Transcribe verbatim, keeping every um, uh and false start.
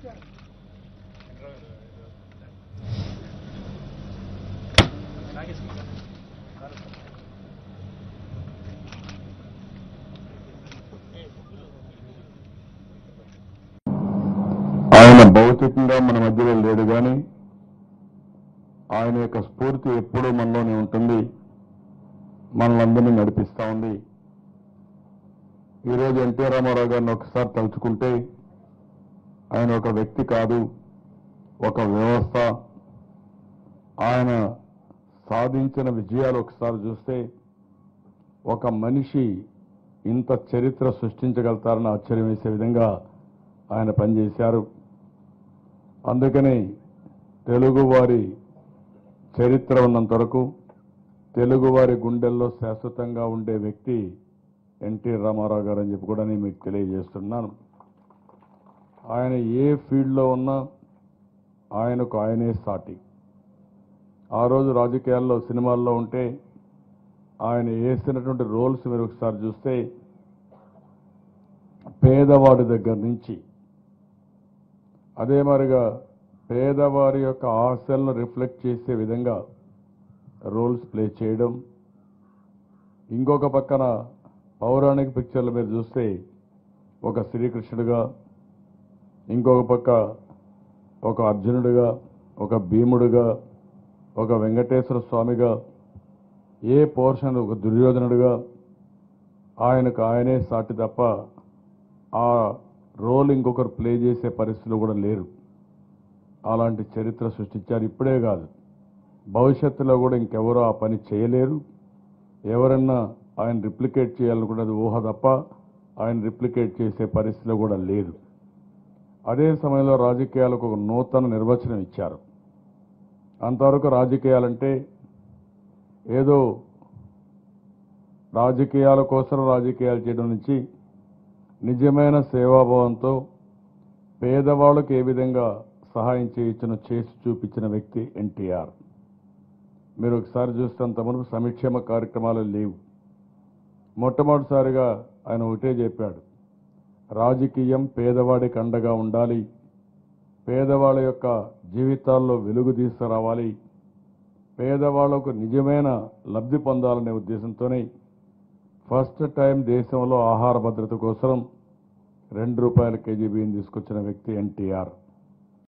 ఆయన భౌతికంగా మన మధ్యలో లేడు కానీ ఆయన యొక్క స్ఫూర్తి ఎప్పుడూ మనలోనే ఉంటుంది, మనలందరినీ నడిపిస్తూ ఉంది. ఈరోజు ఎన్టీ రామారావు గారిని ఒకసారి తలుచుకుంటే ఆయన ఒక వ్యక్తి కాదు, ఒక వ్యవస్థ. ఆయన సాధించిన విజయాలు ఒకసారి చూస్తే ఒక మనిషి ఇంత చరిత్ర సృష్టించగలుగుతారని ఆశ్చర్యం వేసే విధంగా ఆయన పనిచేశారు. అందుకని తెలుగువారి చరిత్ర ఉన్నంత వరకు తెలుగువారి గుండెల్లో శాశ్వతంగా ఉండే వ్యక్తి ఎన్టీ రామారావు గారు అని చెప్పి కూడా నేను మీకు తెలియజేస్తున్నాను. ఆయన ఏ ఫీల్డ్లో ఉన్నా ఆయనకు ఆయనే సాటి. ఆ రోజు రాజకీయాల్లో సినిమాల్లో ఉంటే ఆయన వేసినటువంటి రోల్స్ మీరు ఒకసారి చూస్తే పేదవాడి దగ్గర నుంచి అదే మరిగా పేదవారి యొక్క ఆశలను రిఫ్లెక్ట్ చేసే విధంగా రోల్స్ ప్లే చేయడం. ఇంకొక పక్కన పౌరాణిక పిక్చర్లు మీరు చూస్తే ఒక శ్రీకృష్ణుడిగా, ఇంకొక పక్క ఒక అర్జునుడిగా, ఒక భీముడిగా, ఒక వెంకటేశ్వర స్వామిగా, ఏ పోర్షన్ ఒక దుర్యోధనుడిగా ఆయనకు ఆయనే సాటి తప్ప ఆ రోల్ ఇంకొకరు ప్లే చేసే పరిస్థితులు కూడా లేరు. అలాంటి చరిత్ర సృష్టించారు. ఇప్పుడే కాదు, భవిష్యత్తులో కూడా ఇంకెవరూ ఆ పని చేయలేరు. ఎవరన్నా ఆయన రిప్లికేట్ చేయాలనుకున్నది ఊహ తప్ప ఆయన రిప్లికేట్ చేసే పరిస్థితిలో కూడా లేదు. అదే సమయంలో రాజకీయాలకు ఒక నూతన నిర్వచనం ఇచ్చారు. అంతవరకు రాజకీయాలంటే ఏదో రాజకీయాల కోసం రాజకీయాలు చేయడం నుంచి నిజమైన సేవాభావంతో పేదవాళ్ళకు ఏ విధంగా సహాయం చేయొచ్చునో చేసి చూపించిన వ్యక్తి ఎన్టీఆర్. మీరు ఒకసారి చూస్తే అంతవరకు సంక్షేమ కార్యక్రమాలు లేవు. మొట్టమొదటిసారిగా ఆయన ఒకటే చెప్పాడు, రాజకీయం పేదవాడికి అండగా ఉండాలి, పేదవాళ్ళ యొక్క జీవితాల్లో వెలుగు తీసుకురావాలి, పేదవాళ్లకు నిజమైన లబ్ధి పొందాలనే ఉద్దేశంతోనే ఫస్ట్ టైం దేశంలో ఆహార భద్రత కోసం రెండు రూపాయల కేజీ బియ్యం తీసుకొచ్చిన వ్యక్తి ఎన్టీఆర్.